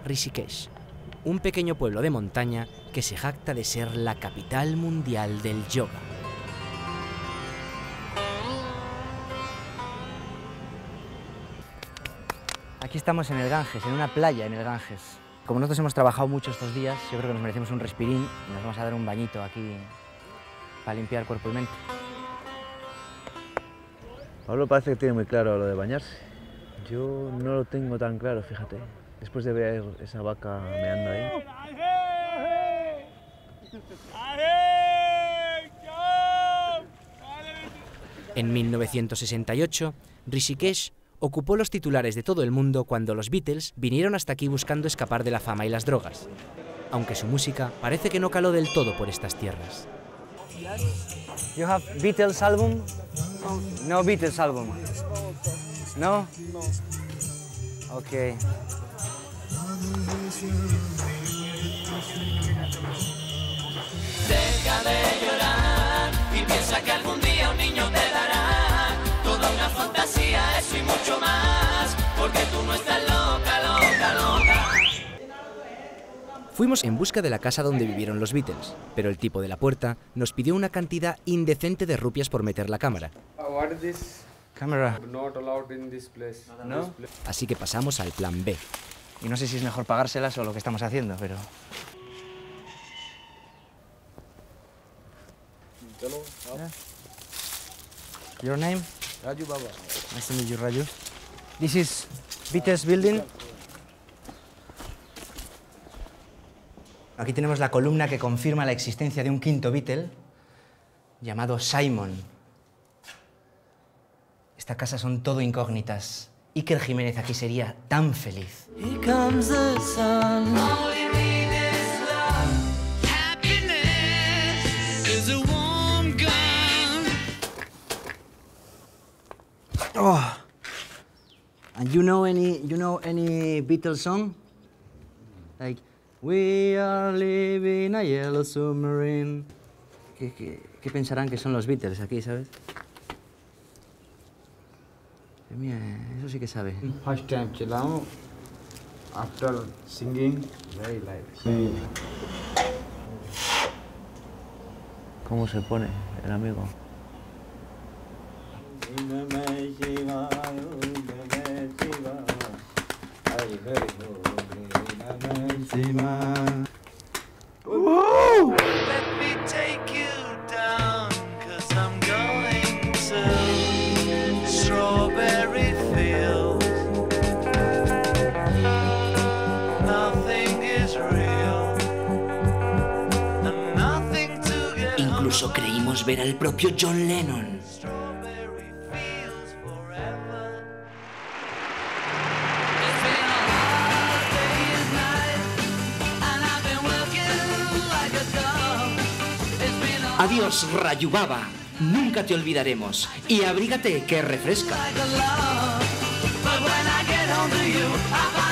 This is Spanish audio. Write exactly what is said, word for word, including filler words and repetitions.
Rishikesh, un pequeño pueblo de montaña que se jacta de ser la capital mundial del yoga. Aquí estamos en el Ganges, en una playa en el Ganges. Como nosotros hemos trabajado mucho estos días, yo creo que nos merecemos un respirín y nos vamos a dar un bañito aquí para limpiar cuerpo y mente. Pablo parece que tiene muy claro lo de bañarse. Yo no lo tengo tan claro, fíjate. Después de ver esa vaca meando ahí. En mil novecientos sesenta y ocho, Rishikesh ocupó los titulares de todo el mundo cuando los Beatles vinieron hasta aquí buscando escapar de la fama y las drogas, aunque su música parece que no caló del todo por estas tierras. You have Beatles album? No Beatles album. No? Okay. Deja de llorar y piensa que algún día un niño te dará toda una fantasía, eso y mucho más, porque tú no estás loca, loca, loca. Fuimos en busca de la casa donde vivieron los Beatles, pero el tipo de la puerta nos pidió una cantidad indecente de rupias por meter la cámara. What is this? Camera. Not allowed in this place. No? Así que pasamos al plan B. Y no sé si es mejor pagárselas o lo que estamos haciendo, pero... Yeah. Your name? Raju Baba. Nice to meet you, Raju. This is Beatles Building. Aquí tenemos la columna que confirma la existencia de un quinto Beatle llamado Simon. Esta casa son todo incógnitas. Iker Jiménez aquí sería tan feliz. Here comes the sun. All we need is love. Happiness is a warm gun. Oh. And you know any you know any Beatles song? Like We are living a yellow submarine. ¿Qué, qué, qué pensarán que son los Beatles aquí, sabes? Mira, eso sí que sabe. First time chilao. After singing, very light. Sí. ¿Cómo se pone el amigo? Woo! Let me take you down, 'cause I'm going to Strawberry Fields. Nothing is real, and nothing to get. Incluso creímos ver al propio John Lennon. Strawberry Fields forever. It's been a hard day's night, and I've been working like a dog. It's been a Adiós, Rayubaba. Nunca te olvidaremos. Y abrígate, que refresca. like a love, but when I get home to you, I